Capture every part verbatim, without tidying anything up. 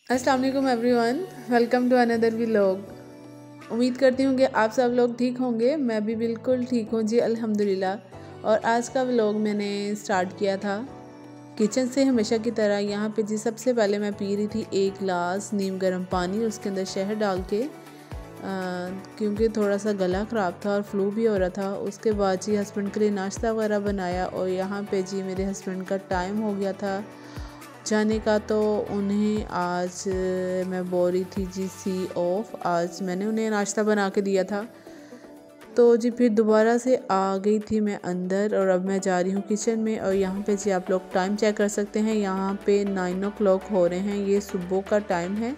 अस्सलाम वालेकुम everyone, welcome to another vlog. उम्मीद करती हूँ कि आप सब लोग ठीक होंगे। मैं भी बिल्कुल ठीक हूँ जी, अल्हम्दुलिल्लाह। और आज का व्लॉग मैंने स्टार्ट किया था किचन से, हमेशा की तरह। यहाँ पे जी सबसे पहले मैं पी रही थी एक गिलास नीम गर्म पानी, उसके अंदर शहद डाल के, क्योंकि थोड़ा सा गला ख़राब था और फ्लू भी हो रहा था। उसके बाद जी हस्बैंड के लिए नाश्ता वगैरह बनाया और यहाँ पे जी मेरे हस्बैंड का टाइम हो गया था जाने का, तो उन्हें आज मैं बोल रही थी जी सी ऑफ। आज मैंने उन्हें नाश्ता बना के दिया था, तो जी फिर दोबारा से आ गई थी मैं अंदर और अब मैं जा रही हूँ किचन में। और यहाँ पे जी आप लोग टाइम चेक कर सकते हैं, यहाँ पे नाइन ओ क्लॉक हो रहे हैं, ये सुबह का टाइम है।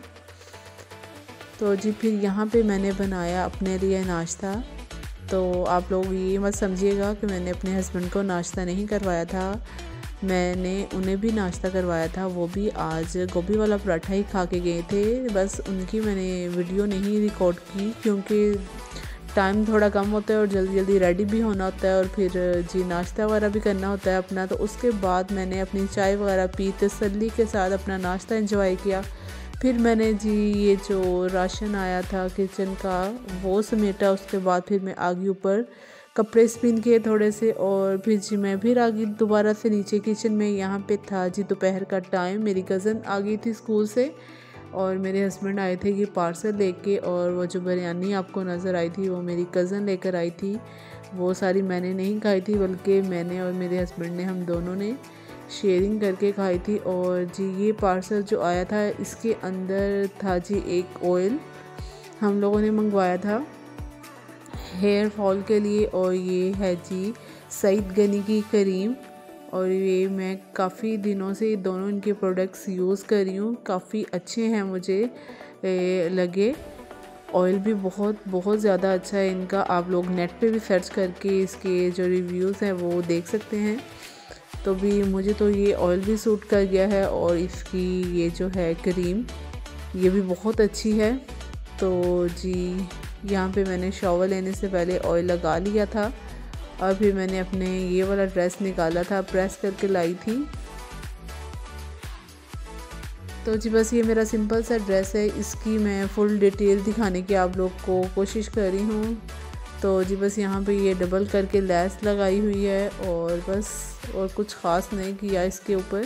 तो जी फिर यहाँ पे मैंने बनाया अपने लिए नाश्ता। तो आप लोग ये मत समझिएगा कि मैंने अपने हस्बैंड को नाश्ता नहीं करवाया था, मैंने उन्हें भी नाश्ता करवाया था। वो भी आज गोभी वाला पराठा ही खा के गए थे। बस उनकी मैंने वीडियो नहीं रिकॉर्ड की क्योंकि टाइम थोड़ा कम होता है और जल्दी जल्दी रेडी भी होना होता है और फिर जी नाश्ता वगैरह भी करना होता है अपना। तो उसके बाद मैंने अपनी चाय वगैरह पी, तसल्ली के साथ अपना नाश्ता एंजॉय किया। फिर मैंने जी ये जो राशन आया था किचन का वो समेटा। उसके बाद फिर मैं आ गई ऊपर, कपड़े स्पिन किए थोड़े से, और फिर जी मैं फिर आ गई दोबारा से नीचे किचन में। यहाँ पे था जी दोपहर का टाइम, मेरी कज़न आ गई थी स्कूल से और मेरे हस्बैंड आए थे ये पार्सल लेके। और वो जो बिरयानी आपको नज़र आई थी वो मेरी कज़न लेकर आई थी। वो सारी मैंने नहीं खाई थी, बल्कि मैंने और मेरे हस्बैंड ने, हम दोनों ने शेयरिंग करके खाई थी। और जी ये पार्सल जो आया था इसके अंदर था जी एक ऑयल, हम लोगों ने मंगवाया था हेयर फॉल के लिए। और ये है जी सईद गनी की क्रीम, और ये मैं काफ़ी दिनों से दोनों इनके प्रोडक्ट्स यूज़ कर रही हूँ, काफ़ी अच्छे हैं मुझे ए, लगे। ऑयल भी बहुत बहुत ज़्यादा अच्छा है इनका, आप लोग नेट पे भी सर्च करके इसके जो रिव्यूज़ हैं वो देख सकते हैं। तो भी मुझे तो ये ऑयल भी सूट कर गया है और इसकी ये जो है क्रीम ये भी बहुत अच्छी है। तो जी यहाँ पे मैंने शॉवर लेने से पहले ऑयल लगा लिया था और फिर मैंने अपने ये वाला ड्रेस निकाला था, प्रेस करके लाई थी। तो जी बस ये मेरा सिंपल सा ड्रेस है, इसकी मैं फुल डिटेल दिखाने की आप लोग को कोशिश कर रही हूँ। तो जी बस यहाँ पे ये डबल करके लेस लगाई हुई है और बस, और कुछ ख़ास नहीं किया इसके ऊपर।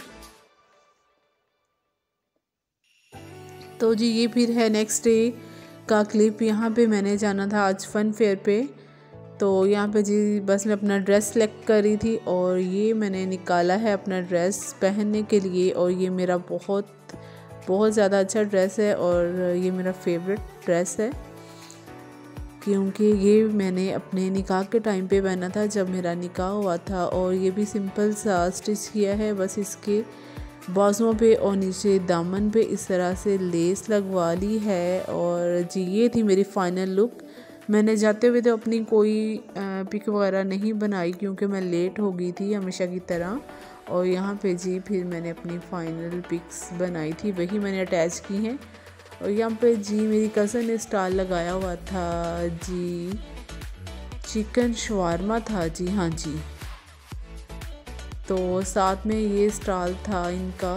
तो जी ये फिर है नेक्स्ट डे का क्लिप। यहाँ पे मैंने जाना था आज फन फेयर पे, तो यहाँ पे जी बस मैं अपना ड्रेस सेलेक्ट कर रही थी और ये मैंने निकाला है अपना ड्रेस पहनने के लिए। और ये मेरा बहुत बहुत ज़्यादा अच्छा ड्रेस है और ये मेरा फेवरेट ड्रेस है, क्योंकि ये मैंने अपने निकाह के टाइम पे पहना था जब मेरा निकाह हुआ था। और ये भी सिंपल सा स्टिच किया है, बस इसके बाजुओं पे और नीचे दामन पे इस तरह से लेस लगवा ली है। और जी ये थी मेरी फ़ाइनल लुक। मैंने जाते हुए तो अपनी कोई पिक वगैरह नहीं बनाई क्योंकि मैं लेट हो गई थी हमेशा की तरह। और यहाँ पे जी फिर मैंने अपनी फ़ाइनल पिक्स बनाई थी, वही मैंने अटैच की हैं। और यहाँ पे जी मेरी कज़न ने स्टाल लगाया हुआ था जी, चिकन शवारमा था जी, हाँ जी। तो साथ में ये स्टाल था इनका,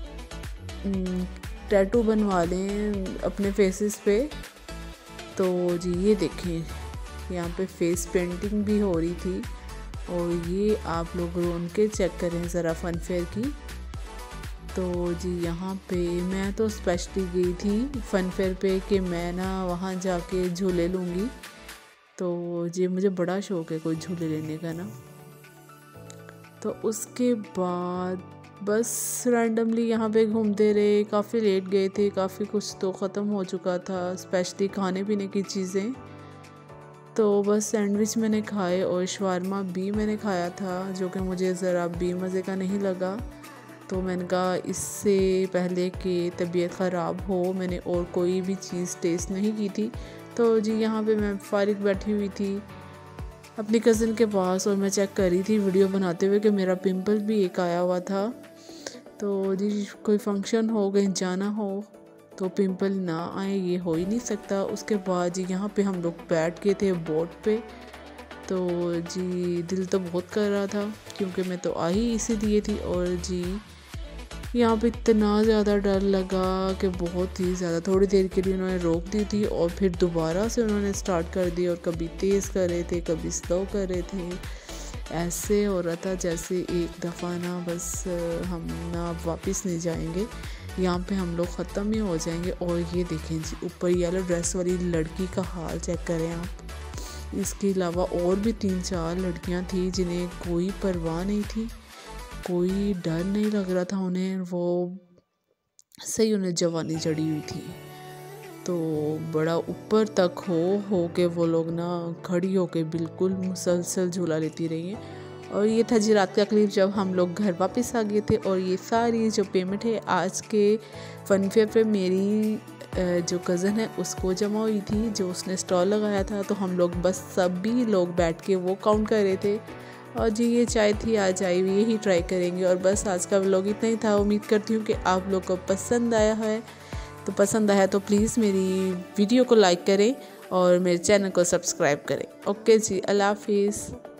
टैटू बनवा लें अपने फेसेस पे। तो जी ये देखें यहाँ पे फेस पेंटिंग भी हो रही थी। और ये आप लोग उनके चेक करें ज़रा फन फेयर की। तो जी यहाँ पे मैं तो स्पेशली गई थी फन फेयर पे कि मैं ना वहाँ जाके झूले लूँगी। तो जी मुझे बड़ा शौक़ है कोई झूले लेने का ना। तो उसके बाद बस रैंडमली यहाँ पे घूमते रहे, काफ़ी लेट गए थे, काफ़ी कुछ तो ख़त्म हो चुका था, स्पेशली खाने पीने की चीज़ें। तो बस सैंडविच मैंने खाए और शवारमा भी मैंने खाया था, जो कि मुझे ज़रा भी मज़े का नहीं लगा। तो मैंने कहा इससे पहले कि तबीयत ख़राब हो मैंने और कोई भी चीज़ टेस्ट नहीं की थी। तो जी यहाँ पे मैं फारिग बैठी हुई थी अपनी कज़न के पास और मैं चेक कर रही थी वीडियो बनाते हुए कि मेरा पिंपल भी एक आया हुआ था। तो जी कोई फंक्शन हो, कहीं जाना हो तो पिंपल ना आए ये हो ही नहीं सकता। उसके बाद जी यहाँ पे हम लोग बैठ गए थे बोट पे। तो जी दिल तो बहुत कर रहा था क्योंकि मैं तो आ ही इसी लिए थी। और जी यहाँ पे इतना ज़्यादा डर लगा कि बहुत ही ज़्यादा। थोड़ी देर के लिए उन्होंने रोक दी थी और फिर दोबारा से उन्होंने स्टार्ट कर दी और कभी तेज़ कर रहे थे कभी स्लो कर रहे थे। ऐसे हो रहा था जैसे एक दफ़ा ना बस हम ना वापस नहीं जाएंगे, यहाँ पे हम लोग ख़त्म ही हो जाएंगे। और ये देखें जी, ऊपर येलो ड्रेस वाली लड़की का हाल चेक करें आप। इसके अलावा और भी तीन चार लड़कियां थी जिन्हें कोई परवाह नहीं थी, कोई डर नहीं लग रहा था उन्हें, वो सही उन्हें जवानी चढ़ी हुई थी। तो बड़ा ऊपर तक हो हो के वो लोग ना खड़ी हो के बिल्कुल मुसलसल झूला लेती रही हैं। और ये था जी रात का क्लिप जब हम लोग घर वापस आ गए थे। और ये सारी जो पेमेंट है आज के फन फेयर पे मेरी जो कज़न है उसको जमा हुई थी, जो उसने स्टॉल लगाया था। तो हम लोग बस सभी लोग बैठ के वो काउंट कर रहे थे। और जी ये चाय थी आज आई हुई, यही ट्राई करेंगे। और बस आज का व्लॉग इतना ही था। उम्मीद करती हूँ कि आप लोग को पसंद आया है। तो पसंद आया तो प्लीज़ मेरी वीडियो को लाइक करें और मेरे चैनल को सब्सक्राइब करें। ओके जी, अल्लाह हाफिज़।